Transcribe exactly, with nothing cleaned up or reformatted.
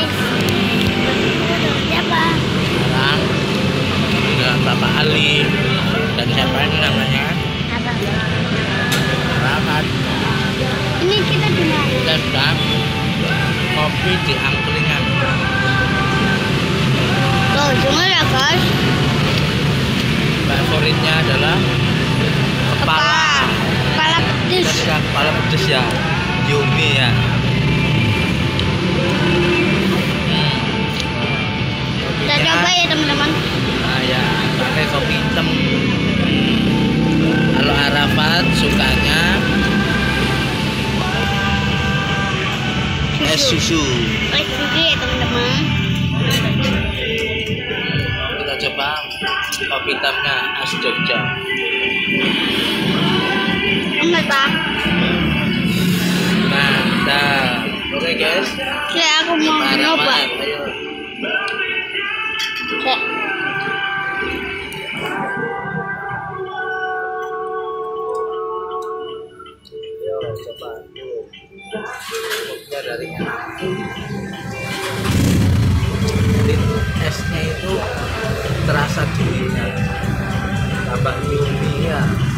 guys. Siapa? Sekarang dengan Bapak Ali dan siapa ini namanya? Apa? Rahmat. Ini kita di mana? Kita sedang kopi di angkringan. Tuh, dengar ya guys. Favoritnya adalah kepala. Kepala petis. Kita kepala pedes ya, Yumi ya. Hmm. Kita coba ya teman-teman. Nah ya, pakai kopi hitam. Kalau Arafat sukanya es susu. Es susu ya teman-teman. Kita coba kopi hitamnya khas Jogja. Enggak pak. Nah, dah. Oke guys. Ya aku mau Arafat, nyoba. ayo. Ya. Ayo coba. Jogja dari Jadi esnya itu terasa dinginnya. Tambah Yumi ya.